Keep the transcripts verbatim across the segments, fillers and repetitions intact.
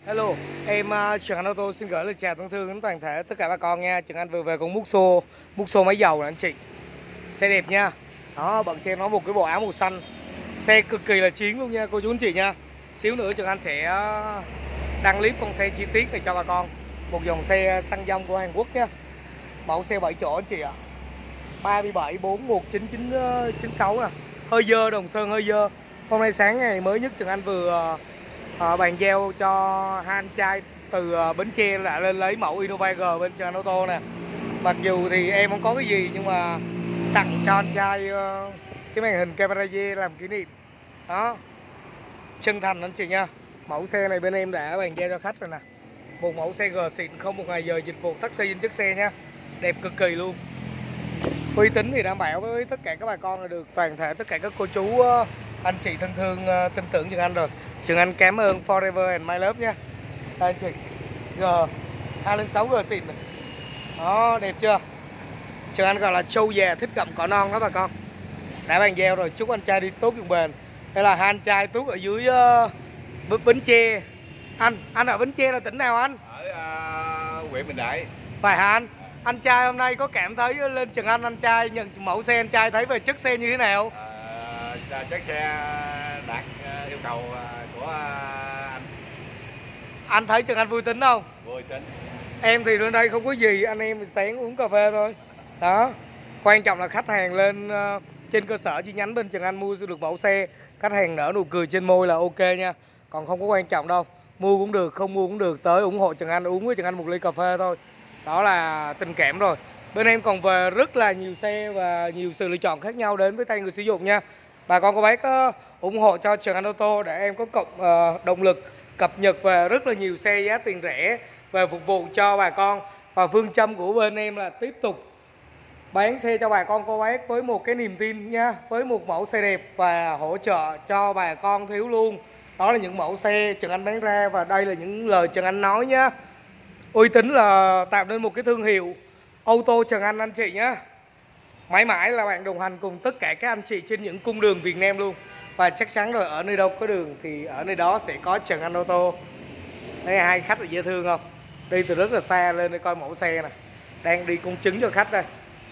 Hello, em uh, Trường Anh Ô tô xin gửi lời chào thân thương đến toàn thể tất cả bà con nha. Trường Anh vừa về con mút xô, mút xô máy dầu nè anh chị. Xe đẹp nha. Đó, bận cho em nó một cái bộ áo màu xanh. Xe cực kỳ là chiến luôn nha cô chú anh chị nha. Xíu nữa Trường Anh sẽ uh, đăng clip con xe chi tiết này cho bà con. Một dòng xe xăng dông của Hàn Quốc nha. Mẫu xe bảy chỗ anh chị ạ. ba bảy bốn một chín chín chín sáu nè. Hơi dơ, đồng sơn hơi dơ. Hôm nay sáng ngày mới nhất Trường Anh vừa uh, À, bàn giao cho hai anh trai từ uh, Bến Tre đã lên lấy mẫu Innova G bên Trường Anh Ô tô nè. Mặc dù thì em không có cái gì nhưng mà tặng cho anh trai uh, cái màn hình camera dê làm kỷ niệm. Đó, chân thành anh chị nha. Mẫu xe này bên em đã bàn giao cho khách rồi nè. Một mẫu xe G xịn, không một ngày giờ dịch vụ taxi trên chiếc xe nha. Đẹp cực kỳ luôn. Uy tín thì đảm bảo với tất cả các bà con là được toàn thể tất cả các cô chú uh, anh chị thân thương uh, tin tưởng Trường Anh rồi. Trường Anh cảm ơn Forever and My Love nha. Đây anh chị, G hai không sáu G xịn này. Đó, đẹp chưa? Trường Anh gọi là trâu già thích gặm cỏ non đó bà con. Đã bàn giao rồi, chúc anh trai đi tốt dùng bền. Đây là hai anh trai Tuốt ở dưới uh, Bến Tre. Anh, anh ở Bến Tre là tỉnh nào anh? Ở uh, huyện Bình Đại. Phải hả anh? Anh trai hôm nay có cảm thấy lên Trường Anh anh trai nhận mẫu xe anh trai thấy về chất xe như thế nào? À, chất xe đạt yêu cầu của anh. Anh thấy Trường Anh vui tính không? Vui tính. Em thì lên đây không có gì, anh em sáng uống cà phê thôi. Đó, quan trọng là khách hàng lên uh, trên cơ sở chi nhánh bên Trường Anh mua được mẫu xe, khách hàng nở nụ cười trên môi là ok nha. Còn không có quan trọng đâu, mua cũng được, không mua cũng được, tới ủng hộ Trường Anh, uống với Trường Anh một ly cà phê thôi. Đó là tình cảm rồi. Bên em còn về rất là nhiều xe và nhiều sự lựa chọn khác nhau đến với tay người sử dụng nha. Bà con cô bác uh, ủng hộ cho Trường Anh Ô tô để em có cộng uh, động lực cập nhật về rất là nhiều xe giá tiền rẻ về phục vụ cho bà con. Và phương châm của bên em là tiếp tục bán xe cho bà con cô bác với một cái niềm tin nha, với một mẫu xe đẹp và hỗ trợ cho bà con thiếu luôn. Đó là những mẫu xe Trường Anh bán ra và đây là những lời Trường Anh nói nhá. Uy tín là tạo nên một cái thương hiệu ô tô Trường Anh anh chị nhá. Mãi mãi là bạn đồng hành cùng tất cả các anh chị trên những cung đường Việt Nam luôn. Và chắc chắn rồi, ở nơi đâu có đường thì ở nơi đó sẽ có Trường Anh Ô tô. Đây hai khách là dễ thương không? Đi từ rất là xa lên để coi mẫu xe nè. Đang đi công chứng cho khách đây.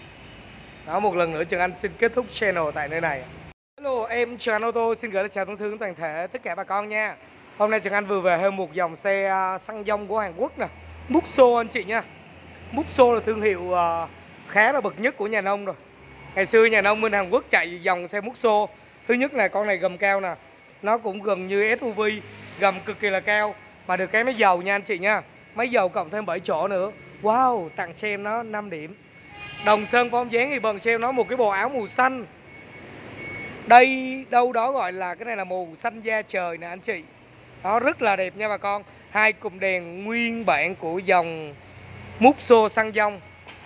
Đó, một lần nữa Trường Anh xin kết thúc channel tại nơi này. Hello, em Trường Anh Ô tô xin gửi lời chào thân thương đến toàn thể tất cả bà con nha. Hôm nay Trường Anh vừa về thêm một dòng xe xăng dông của Hàn Quốc nè. Muxo anh chị nha. Muxo là thương hiệu uh, khá là bậc nhất của nhà nông rồi. Ngày xưa nhà nông bên Hàn Quốc chạy dòng xe Muxo. Thứ nhất là con này gầm cao nè. Nó cũng gần như ét u vê, gầm cực kỳ là cao. Mà được cái máy dầu nha anh chị nha. Máy dầu cộng thêm bảy chỗ nữa. Wow, tặng cho em nó năm điểm. Đồng sơn form dáng thì bận cho em nó một cái bộ áo màu xanh. Đây đâu đó gọi là cái này là màu xanh da trời nè anh chị. Nó rất là đẹp nha bà con. Hai cụm đèn nguyên bản của dòng Muxo xăng dông.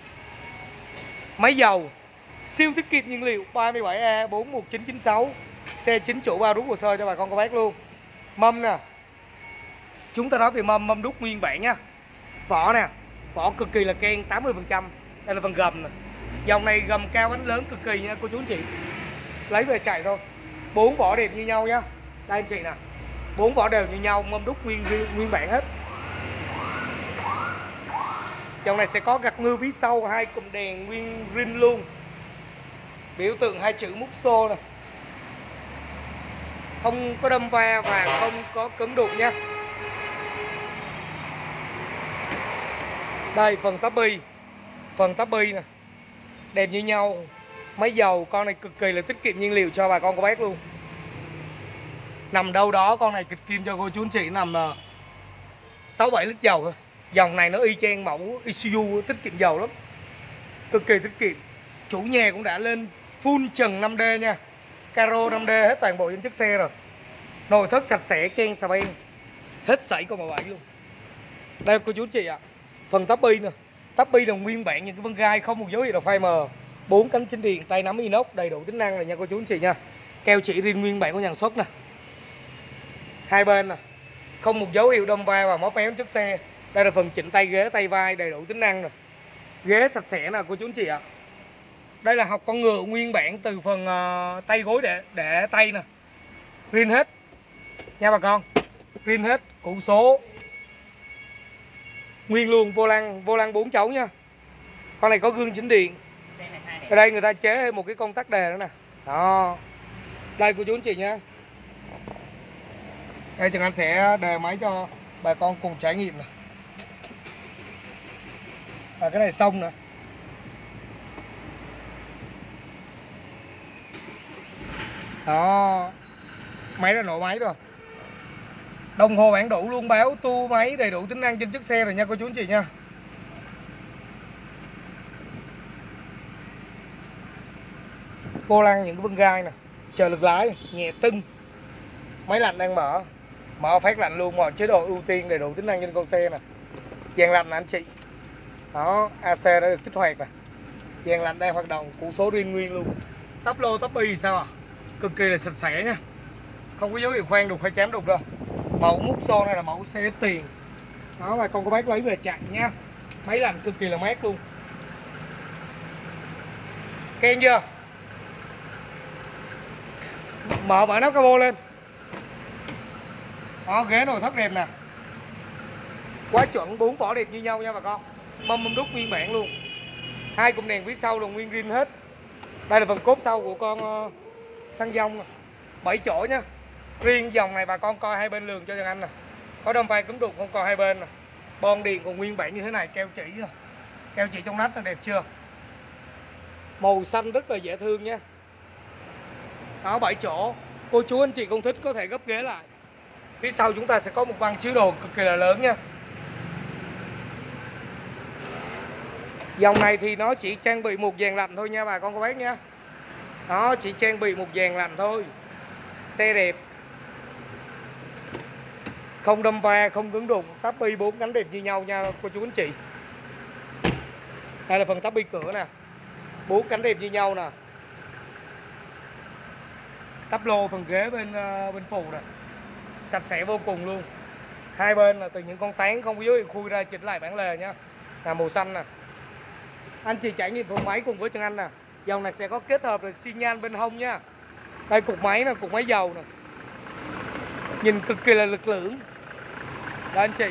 Máy dầu siêu tiết kiệm nhiên liệu ba bảy A bốn một chín chín sáu. Xe chính chủ bao đúc hồ sơ cho bà con cô bác luôn. Mâm nè. Chúng ta nói về mâm, mâm đúc nguyên bản nha. Vỏ nè, vỏ cực kỳ là keng tám mươi phần trăm. Đây là phần gầm nè. Dòng này gầm cao bánh lớn cực kỳ nha cô chú anh chị. Lấy về chạy thôi. Bốn vỏ đẹp như nhau nhá. Đây anh chị nè. Bốn vỏ đều như nhau, mâm đúc nguyên nguyên bản hết. Dòng này sẽ có gạt ngư phía sau, hai cụm đèn nguyên rin luôn. Biểu tượng hai chữ Muxo nè. Không có đâm va và không có cứng đục nha. Đây phần tắp bi. Phần tắp bi nè. Đẹp như nhau. Máy dầu con này cực kỳ là tiết kiệm nhiên liệu cho bà con cô bác luôn. Nằm đâu đó con này kịch kim cho cô chú anh chị nằm sáu bảy lít dầu thôi. Dòng này nó y chang mẫu Isuzu, tiết kiệm dầu lắm. Cực kỳ tiết kiệm. Chủ nhà cũng đã lên full trần năm D nha. Caro năm D hết toàn bộ trên chiếc xe rồi. Nội thất sạch sẽ, ken xà beng. Hết sảy con bảy luôn. Đây cô chú anh chị ạ. À. Phần tắp bi nè. Tắp bi là nguyên bản những cái vân gai, không một dấu hiệu là phai mờ. Bốn cánh chính điện, tay nắm inox, đầy đủ tính năng này nha cô chú anh chị nha. Keo chỉ rin nguyên bản của nhà xuất nè. Hai bên nè. Không một dấu hiệu đâm va và móp méo chiếc xe. Đây là phần chỉnh tay ghế, tay vai, đầy đủ tính năng nè. Ghế sạch sẽ nè cô chú anh chị ạ. À. Đây là học con ngựa nguyên bản từ phần uh, tay gối để để tay nè. Rin hết nha bà con. Rin hết, củ số Nguyên luôn, vô lăng, vô lăng bốn chấu nha. Con này có gương chỉnh điện. Ở đây người ta chế thêm một cái công tắc đề nữa nè. Đó. Đây cô chú anh chị nha. Đây Trần Anh sẽ đề máy cho bà con cùng trải nghiệm nè. À, cái này xong nè. Đó. Máy đã nổ máy rồi. Đồng hồ bản đủ luôn, báo tua máy đầy đủ tính năng trên chiếc xe rồi nha cô chú anh chị nha. Vô lăng những cái vân gai nè, trợ lực lái nhẹ tưng. Máy lạnh đang mở, mở phát lạnh luôn, mọi chế độ ưu tiên đầy đủ tính năng trên con xe nè. Dàn lạnh nè anh chị. Đó, a xê đã được kích hoạt nè. Dàn lạnh đang hoạt động, củ số riêng nguyên luôn. Tắp lô tắp bi sao à? Cực kỳ là sạch sẽ nha. Không có dấu hiệu khoan đục hay chém đục đâu. Mẫu mút xô này là mẫu xe ít tiền. Đó, và con có bác lấy về chạy nha. Máy lạnh cực kỳ là mát luôn. Khen chưa? Mở mở nắp cabo lên. Đó, ghế nội thất đẹp nè. Quá chuẩn, bốn vỏ đẹp như nhau nha bà con. Mâm mâm đúc nguyên bản luôn. Hai cụm đèn phía sau là nguyên zin hết. Đây là phần cốp sau của con uh, xăng dông bảy chỗ nha. Riêng dòng này bà con coi hai bên lường cho Trần Anh nè. Có đâm vai cứng đục không coi hai bên nè. Bon điện còn nguyên bản như thế này, keo chỉ nè. Keo chỉ trong nách là đẹp chưa? Màu xanh rất là dễ thương nha. Đó, bảy chỗ. Cô chú anh chị không thích có thể gấp ghế lại. Phía sau chúng ta sẽ có một băng chứa đồ cực kỳ là lớn nha. Dòng này thì nó chỉ trang bị một dàn lạnh thôi nha bà con cô bác nha. Đó, chỉ trang bị một dàn lạnh thôi. Xe đẹp. Không đâm va, không cứng đụng, tắp bi bốn cánh đẹp như nhau nha cô chú anh chị. Đây là phần tắp bi cửa nè. Bốn cánh đẹp như nhau nè. Tắp lô phần ghế bên uh, bên phụ nè. Sạch sẽ vô cùng luôn. Hai bên là từ những con tán không có dấu hiệu khui ra, chỉnh lại bản lề nha. Là màu xanh nè. Anh chị trải nghiệm phần máy cùng với Trần Anh nè. Dòng này sẽ có kết hợp là xi nhan bên hông nha. Đây cục máy nè, cục máy dầu nè. Nhìn cực kỳ là lực lưỡng. Đó anh chị.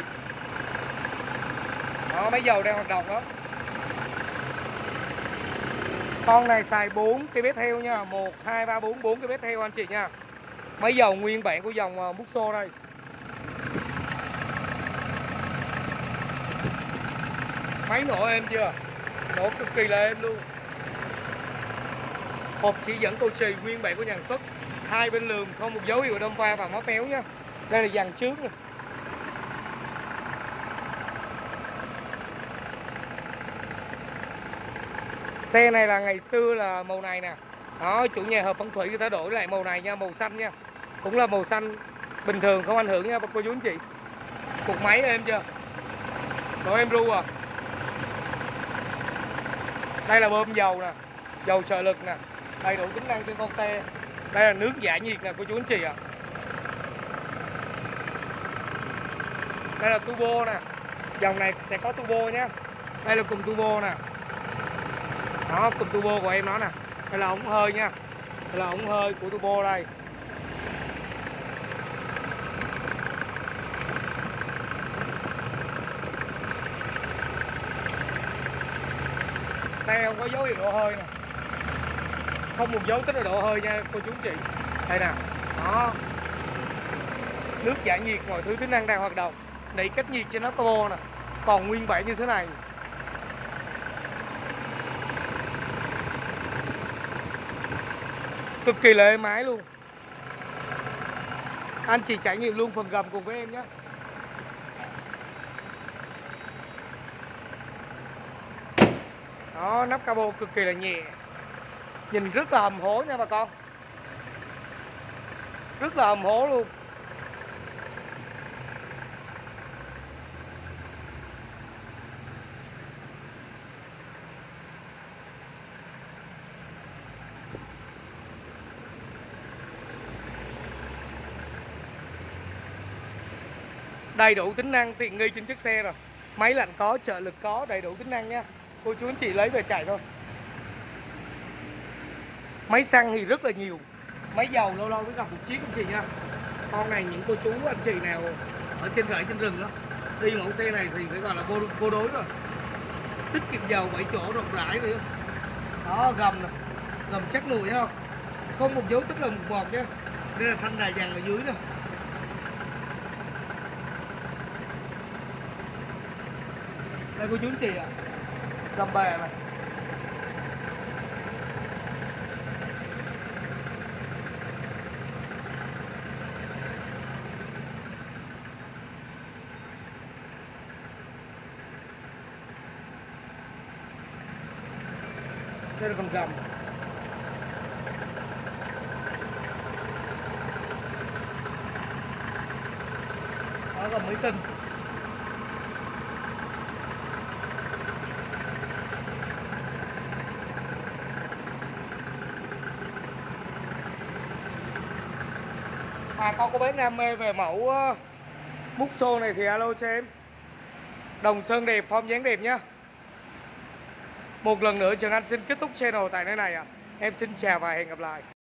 Đó, máy dầu đang hoạt động đó. Con này xài bốn cái bếp theo nha. một, hai, ba, bốn, bốn cái bếp theo anh chị nha. Máy dầu nguyên bản của dòng uh, Musso đây. Máy nổ êm chưa? Nổ cực kỳ là êm luôn. Hộp chỉ dẫn cầu chì nguyên bản của nhà sản xuất. Hai bên lườm không một dấu hiệu đâm va và móc méo nha. Đây là dàn trước nè. Xe này là ngày xưa là màu này nè. Đó, chủ nhà hợp phong thủy người ta đổi lại màu này nha, màu xanh nha. Cũng là màu xanh bình thường không ảnh hưởng nha cô chú anh chị. Cục máy êm chưa? Nổ êm ru à. Đây là bơm dầu nè, dầu trợ lực nè. Đầy đủ tính năng trên con xe. Đây là nước giải nhiệt nè cô chú anh chị ạ. À. Đây là turbo nè. Dòng này sẽ có turbo nhé. Đây là cụm turbo nè. Đó, cụm turbo của em nó nè. Đây là ống hơi nha. Đây là ống hơi của turbo đây. Xe không có dấu hiệu độ hơi nè. Không một dấu tích là độ hơi nha cô chú anh chị. Đây nè. Đó. Nước giải nhiệt, mọi thứ tính năng đang hoạt động. Đẩy cách nhiệt trên nó turbo nè. Còn nguyên bản như thế này. Cực kỳ là êm ái luôn. Anh chị trải nghiệm luôn phần gầm cùng với em nhé. Đó, nắp cabo cực kỳ là nhẹ. Nhìn rất là hầm hố nha bà con. Rất là hầm hố luôn. Đầy đủ tính năng tiện nghi trên chiếc xe rồi. Máy lạnh có, trợ lực có, đầy đủ tính năng nha. Cô chú anh chị lấy về chạy thôi. Máy xăng thì rất là nhiều. Máy dầu lâu lâu mới gặp một chiếc anh chị nha. Con này những cô chú anh chị nào ở trên rẫy trên rừng đó Đi mẫu xe này thì phải gọi là vô, vô đối rồi. Tiết kiệm dầu, bảy chỗ rộng rãi nữa. Đó, gầm nè, gầm chắc nùi không? Không một dấu tích là một bọt nhé. Đây là thanh đà dằn ở dưới nè. Đây cô chú anh chị ạ. Gầm bè này. Đây là con gầm. Đó, gầm mới tinh. À, con có bé đam mê về mẫu uh, mút xô này thì alo cho em. Đồng sơn đẹp, form dáng đẹp nhá. Một lần nữa Trần Anh xin kết thúc channel tại nơi này ạ. À. Em xin chào và hẹn gặp lại.